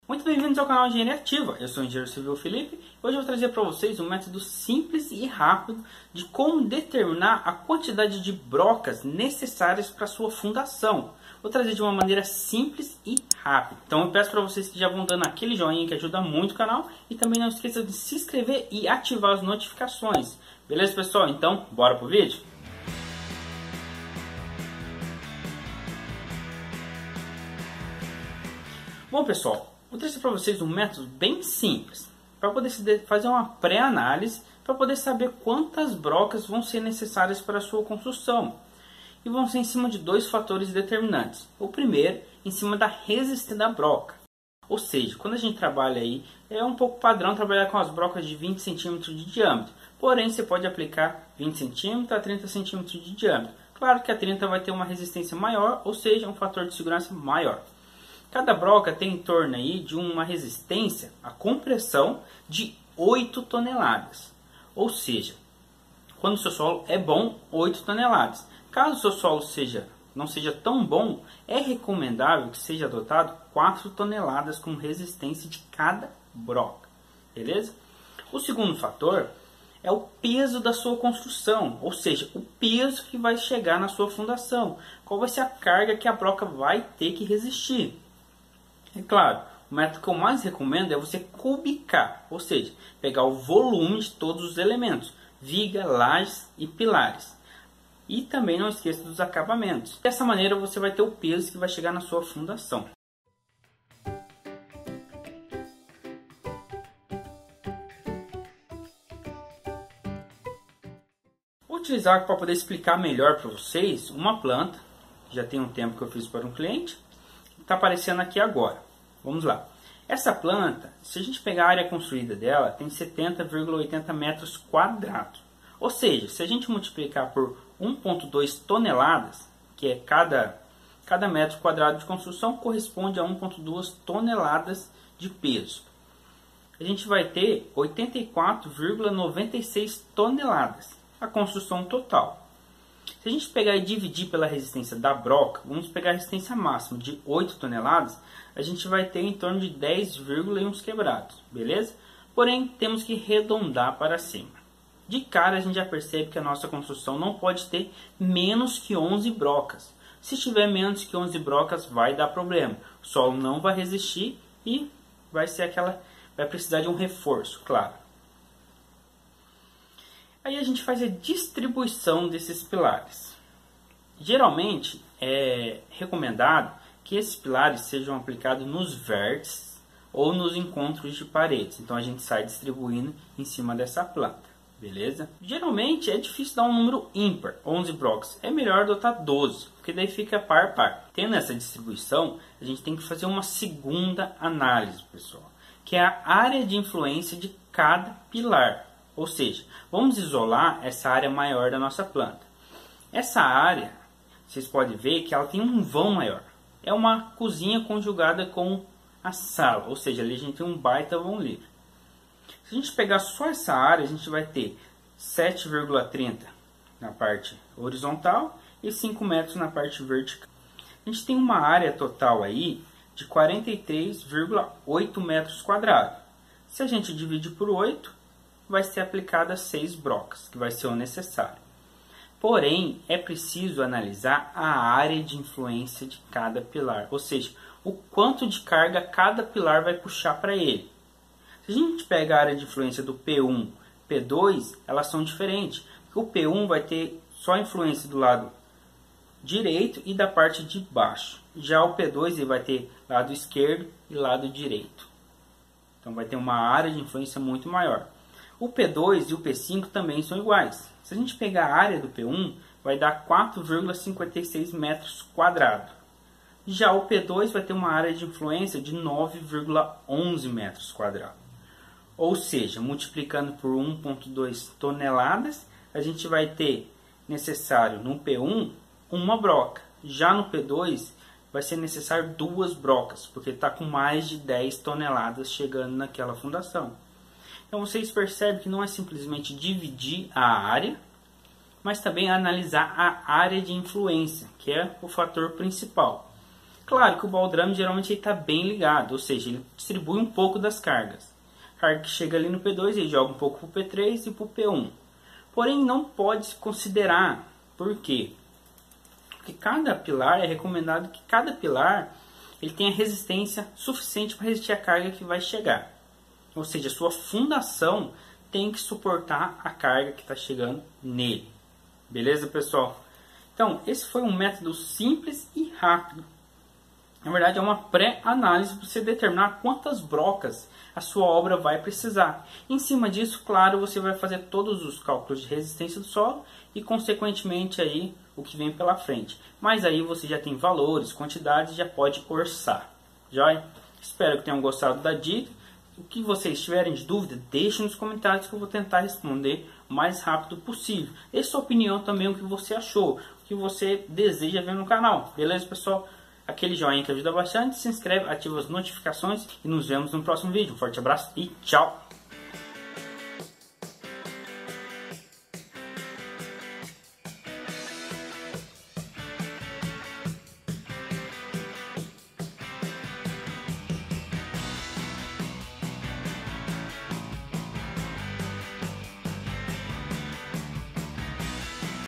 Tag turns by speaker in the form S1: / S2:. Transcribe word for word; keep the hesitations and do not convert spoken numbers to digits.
S1: Muito bem-vindos ao canal Engenharia Ativa. Eu sou o engenheiro civil Felipe. Hoje eu vou trazer para vocês um método simples e rápido de como determinar a quantidade de brocas necessárias para sua fundação. Vou trazer de uma maneira simples e rápida. Então eu peço para vocês que já vão dando aquele joinha que ajuda muito o canal e também não esqueça de se inscrever e ativar as notificações. Beleza, pessoal? Então, bora pro vídeo? Bom, pessoal, vou trazer para vocês um método bem simples para poder fazer uma pré-análise para poder saber quantas brocas vão ser necessárias para a sua construção. E vão ser em cima de dois fatores determinantes. O primeiro, em cima da resistência da broca. Ou seja, quando a gente trabalha aí, é um pouco padrão trabalhar com as brocas de vinte centímetros de diâmetro. Porém, você pode aplicar vinte centímetros a trinta centímetros de diâmetro. Claro que a trinta vai ter uma resistência maior, ou seja, um fator de segurança maior. Cada broca tem em torno aí de uma resistência à compressão de oito toneladas. Ou seja, quando o seu solo é bom, oito toneladas. Caso o seu solo seja, não seja tão bom, é recomendável que seja adotado quatro toneladas como resistência de cada broca. Beleza? O segundo fator é o peso da sua construção, ou seja, o peso que vai chegar na sua fundação. Qual vai ser a carga que a broca vai ter que resistir? É claro, o método que eu mais recomendo é você cubicar, ou seja, pegar o volume de todos os elementos, viga, lajes e pilares. E também não esqueça dos acabamentos. Dessa maneira você vai ter o peso que vai chegar na sua fundação. Vou utilizar para poder explicar melhor para vocês uma planta. Já tem um tempo que eu fiz para um cliente. Está aparecendo aqui agora. Vamos lá. Essa planta, se a gente pegar a área construída dela, tem setenta vírgula oitenta metros quadrados. Ou seja, se a gente multiplicar por um vírgula dois toneladas, que é cada, cada metro quadrado de construção, corresponde a um vírgula dois toneladas de peso. A gente vai ter oitenta e quatro vírgula noventa e seis toneladas, a construção total. Se a gente pegar e dividir pela resistência da broca, vamos pegar a resistência máxima de oito toneladas, a gente vai ter em torno de dez vírgula um quebrados, beleza? Porém, temos que arredondar para cima. De cara, a gente já percebe que a nossa construção não pode ter menos que onze brocas. Se tiver menos que onze brocas, vai dar problema. O solo não vai resistir e vai ser aquela, vai precisar de um reforço, claro. Aí a gente faz a distribuição desses pilares. Geralmente é recomendado que esses pilares sejam aplicados nos vértices ou nos encontros de paredes. Então a gente sai distribuindo em cima dessa planta, beleza? Geralmente é difícil dar um número ímpar, onze brocas. É melhor adotar doze, porque daí fica par par. Tendo essa distribuição, a gente tem que fazer uma segunda análise, pessoal, que é a área de influência de cada pilar. Ou seja, vamos isolar essa área maior da nossa planta. Essa área, vocês podem ver que ela tem um vão maior. É uma cozinha conjugada com a sala, ou seja, ali a gente tem um baita vão livre. Se a gente pegar só essa área, a gente vai ter sete vírgula trinta na parte horizontal e cinco metros na parte vertical. A gente tem uma área total aí de quarenta e três vírgula oito metros quadrados. Se a gente dividir por oito, vai ser aplicada seis brocas, que vai ser o necessário. Porém, é preciso analisar a área de influência de cada pilar, ou seja, o quanto de carga cada pilar vai puxar para ele. Se a gente pega a área de influência do P um, P dois, elas são diferentes. O P um vai ter só influência do lado direito e da parte de baixo. Já o P dois ele vai ter lado esquerdo e lado direito. Então vai ter uma área de influência muito maior. O P dois e o P cinco também são iguais. Se a gente pegar a área do P um, vai dar quatro vírgula cinquenta e seis metros quadrados. Já o P dois vai ter uma área de influência de nove vírgula onze metros quadrados. Ou seja, multiplicando por um vírgula dois toneladas, a gente vai ter necessário no P um uma broca. Já no P dois vai ser necessário duas brocas, porque está com mais de dez toneladas chegando naquela fundação. Então vocês percebem que não é simplesmente dividir a área, mas também analisar a área de influência, que é o fator principal. Claro que o baldrame geralmente está bem ligado, ou seja, ele distribui um pouco das cargas. A carga que chega ali no P dois, ele joga um pouco para o P três e para o P um. Porém, não pode se considerar. Por quê? Porque cada pilar, é recomendado que cada pilar ele tenha resistência suficiente para resistir à carga que vai chegar. Ou seja, a sua fundação tem que suportar a carga que está chegando nele. Beleza, pessoal? Então, esse foi um método simples e rápido. Na verdade, é uma pré-análise para você determinar quantas brocas a sua obra vai precisar. Em cima disso, claro, você vai fazer todos os cálculos de resistência do solo e, consequentemente, aí, o que vem pela frente. Mas aí você já tem valores, quantidades, já pode orçar. Joia? Espero que tenham gostado da dica. O que vocês tiverem de dúvida, deixem nos comentários que eu vou tentar responder o mais rápido possível. Dê sua opinião também, o que você achou, o que você deseja ver no canal. Beleza, pessoal? Aquele joinha que ajuda bastante. Se inscreve, ativa as notificações e nos vemos no próximo vídeo. Um forte abraço e tchau!